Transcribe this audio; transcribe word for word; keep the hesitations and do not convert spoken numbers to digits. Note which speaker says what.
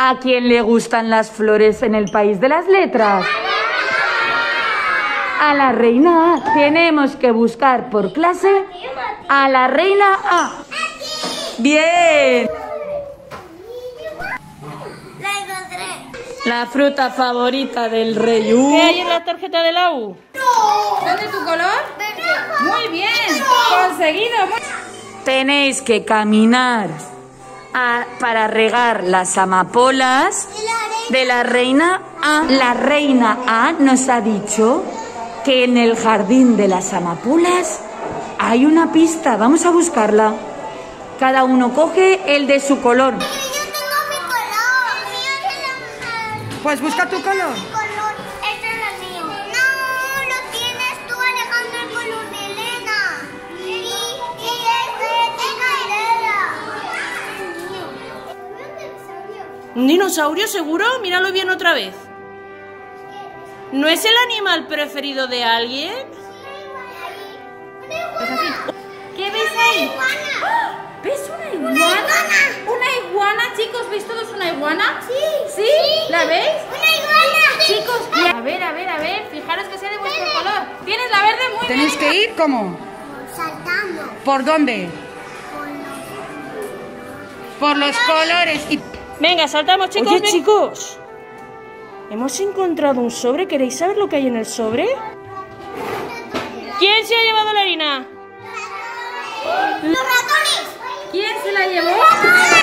Speaker 1: ¿A quién le gustan las flores en el país de las letras? A la reina A. Tenemos que buscar por clase a la reina A. ¡Bien! La fruta favorita del rey U.
Speaker 2: ¿Qué hay en la tarjeta de la U?
Speaker 3: No. ¿Dónde tu color? Verde. Muy bien, conseguido.
Speaker 1: Tenéis que caminar a, para regar las amapolas de la reina A. La reina A nos ha dicho que en el jardín de las amapolas hay una pista. Vamos a buscarla. Cada uno coge el de su color.
Speaker 3: Pues busca tu color.
Speaker 4: Mi color, este es el mío. No, lo tienes tú, Alejandro, el color de Elena. Y, y este es de
Speaker 2: ¿Un dinosaurio seguro? Míralo bien otra vez. ¿No es el animal preferido de alguien?
Speaker 3: ¿Qué ves ahí? ¿Ves una iguana?
Speaker 4: Una iguana.
Speaker 3: ¿Una iguana, chicos? ¿Veis todos una iguana?
Speaker 4: Sí.
Speaker 3: ¿Sí?
Speaker 4: Sí.
Speaker 3: ¿La veis?
Speaker 4: Una iguana.
Speaker 3: Chicos, a ver, a ver, a ver, fijaros que sea de vuestro color. Tienes la verde muy bien.
Speaker 5: ¿Tenéis que ir cómo?
Speaker 4: Saltando.
Speaker 5: ¿Por dónde? Por los colores. Y...
Speaker 2: Venga, saltamos, chicos.
Speaker 1: Oye,
Speaker 2: ven. Chicos, hemos encontrado un sobre. ¿Queréis saber lo que hay en el sobre? ¿Quién se ha llevado la harina?
Speaker 4: Los ratones.
Speaker 3: ¿Quién se la llevó?